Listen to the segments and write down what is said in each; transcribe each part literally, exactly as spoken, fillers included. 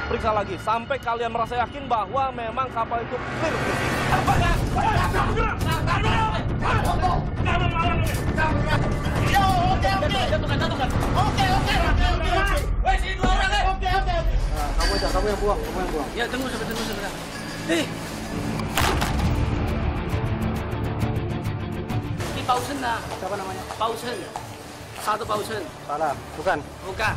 periksa lagi sampai kalian merasa yakin bahwa memang kapal itu clear bersih. Kamu aja, kamu yang buang, kamu yang buang. Ya, tunggu sebentar, tunggu sebentar. Eh, ini Pausen dah. Siapa namanya? Pausen. Satu Pausen. Salah, bukan. Bukan.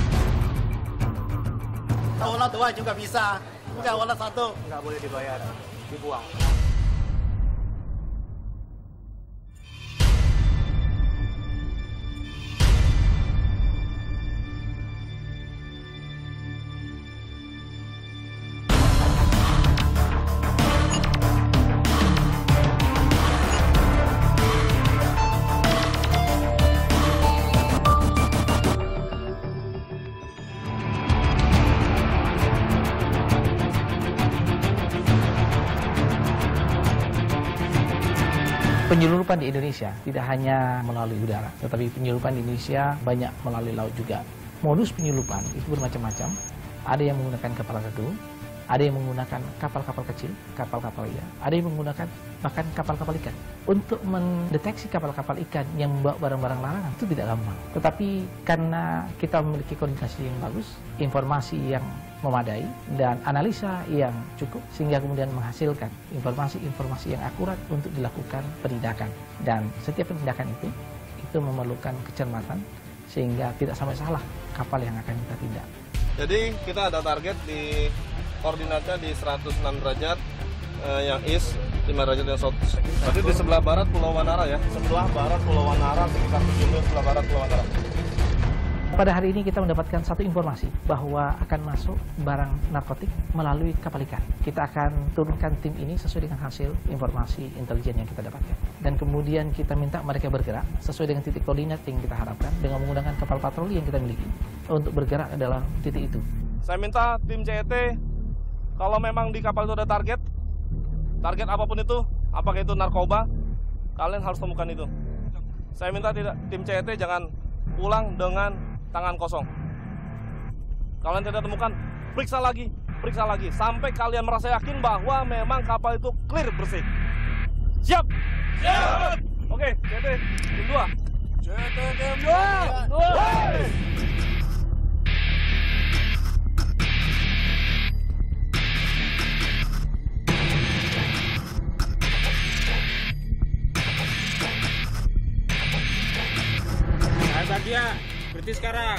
Olah dua juga bisa, bukan olah satu. Nggak boleh dibayar, dibuang. Penyelundupan di Indonesia tidak hanya melalui udara, tetapi penyelundupan di Indonesia banyak melalui laut juga. Modus penyelundupan itu bermacam-macam. Ada yang menggunakan kapal redu, ada yang menggunakan kapal-kapal kecil, kapal-kapal ya, ada yang menggunakan bahkan kapal-kapal ikan. Untuk mendeteksi kapal-kapal ikan yang membawa barang-barang larangan itu tidak gampang. Tetapi karena kita memiliki koordinasi yang bagus, informasi yang memadai, dan analisa yang cukup, sehingga kemudian menghasilkan informasi-informasi yang akurat untuk dilakukan penindakan. Dan setiap penindakan itu, itu memerlukan kecermatan, sehingga tidak sampai salah kapal yang akan kita tindak. Jadi kita ada target di koordinatnya di seratus enam derajat eh, yang east, lima derajat yang south. Berarti di sebelah barat Pulau Wanara ya? Sebelah barat Pulau Wanara, sekitar tujuh sebelah barat Pulau Wanara. Pada hari ini kita mendapatkan satu informasi bahwa akan masuk barang narkotik melalui kapal ikan. Kita akan turunkan tim ini sesuai dengan hasil informasi intelijen yang kita dapatkan. Dan kemudian kita minta mereka bergerak sesuai dengan titik koordinat yang kita harapkan dengan menggunakan kapal patroli yang kita miliki. Untuk bergerak adalah titik itu. Saya minta tim C E T, kalau memang di kapal itu ada target, target apapun itu, apakah itu narkoba, kalian harus temukan itu. Saya minta tidak tim C E T jangan pulang dengan tangan kosong. Kalian tidak temukan, periksa lagi, periksa lagi sampai kalian merasa yakin bahwa memang kapal itu clear bersih. Siap? Siap. Oke, C E T tim dua. C E T tim dua. Bagia, berarti sekarang.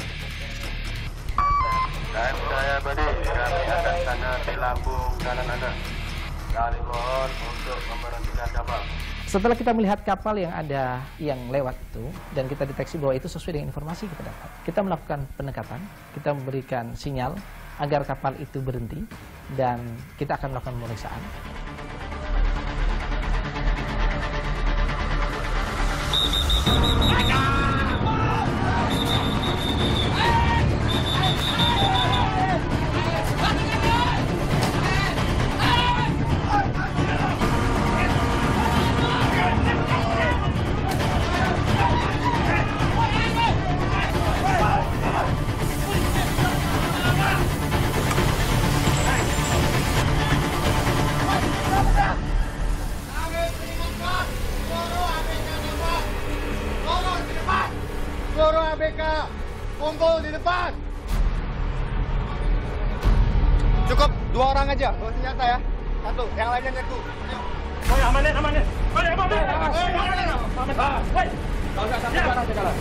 Dan saya Badi, kami akan sana di lambung kanan Anda. Kami mohon untuk memberhentikan kapal. Setelah kita melihat kapal yang ada yang lewat itu, dan kita deteksi bahwa itu sesuai dengan informasi kita dapat, kita melakukan pendekatan, kita memberikan sinyal agar kapal itu berhenti, dan kita akan melakukan pemeriksaan. Seluruh A B K kumpul di depan. Cukup dua orang aja bawa senjata ya. Satu, yang lainnya nyerbu. Oh ya, amanin, amanin. Ayo, amanin. Aman. Woi, kau usah sampai barang segala.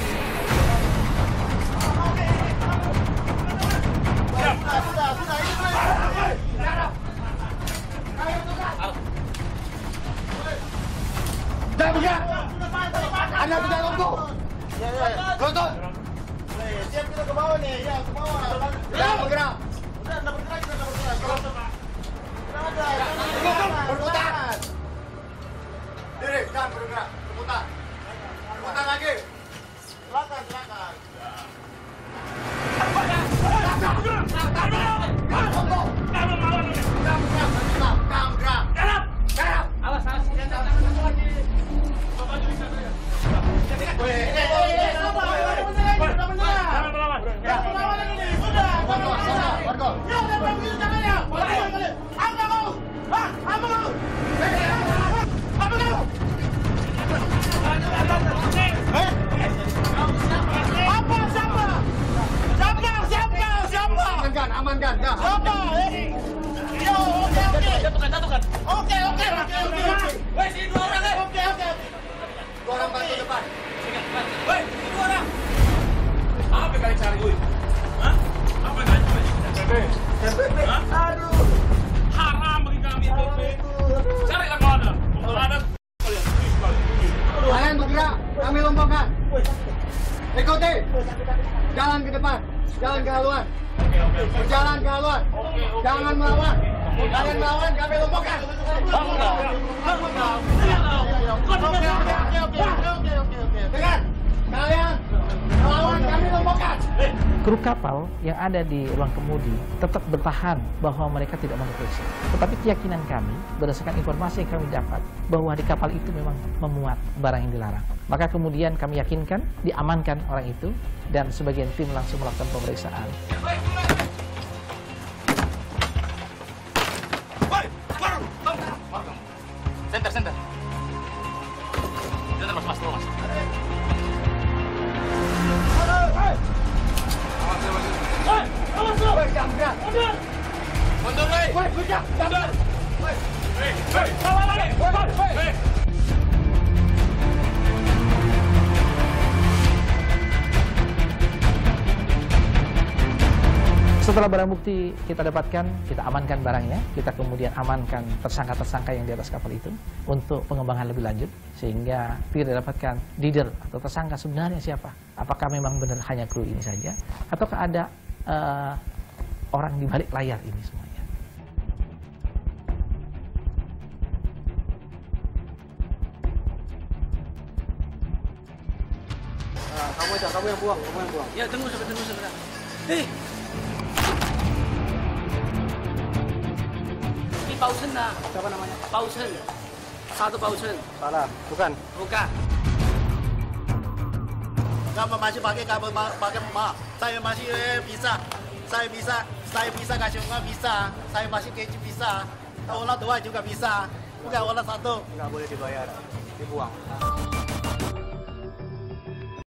Sudah, sudah, sudah. Jangan bergerak. Anda tidak lumpuh. Ya, ya. Tuntun. Siap kita ke bawah nih. Ya, ke bawah. Jangan bergerak. Udah, anda bergerak, kita anda bergerak. Tidak ada. Berputar. Diri, jangan bergerak. Berputar. Berputar lagi. Silakan, silakan. Awas, awas. Warga, warga. amankan. Dah. Siapa? Eh. Yo, oke oke. Jatuhkan, jatuhkan. Oke oke oke oke. Woi, sini dua orang, eh. Oke oke. Dua orang bantu depan. Woi, sini dua orang. Apa kalian cari gue? Hah? Apa kalian cari? T P P. Aduh. Haram bagi kami T P P. Carilah kalau ada. Kalau ada kalian tulis kalian. Kalian bergerak, kami rombongan. Ikuti. Jalan ke depan, jalan ke haluan. Jalan ke haluan. Jangan melawan. Kalian melawan, kami rombongan. Bangunlah. Bangunlah. Oke, oke, oke, oke, oke, oke, oke. Dengar, kalian melawan, kami rombongan. Kru kapal yang ada di ruang kemudi tetap bertahan bahwa mereka tidak mendeteksi. Tetapi keyakinan kami, berdasarkan informasi yang kami dapat, bahwa di kapal itu memang memuat barang yang dilarang. Maka kemudian kami yakinkan, diamankan orang itu, dan sebagian tim langsung melakukan pemeriksaan. Center, center. Center, mas, mas, mas. Woi, jangan gerak. Mundur, woi. Woi, gerak, jangan. Woi. Hei, hei, salah lagi. Hei. Setelah barang bukti kita dapatkan, kita amankan barangnya, kita kemudian amankan tersangka-tersangka yang di atas kapal itu untuk pengembangan lebih lanjut, sehingga kita dapatkan leader atau tersangka sebenarnya siapa. Apakah memang benar hanya kru ini saja, ataukah ada uh, orang di balik layar ini semuanya. Nah, kamu aja, kamu yang buang, kamu yang buang. Ya, tunggu sebentar, tunggu sebentar. Hei. Ini Pausen nah. Siapa namanya? Pausen. Satu Pausen. Salah, bukan. Bukan. Kamu masih pakai kabel pakai ma? Saya masih eh, bisa. Saya bisa. Saya bisa kasih uang bisa. Saya masih keju bisa. Orang dua juga bisa. Bukan orang satu. Nggak boleh dibayar, dibuang.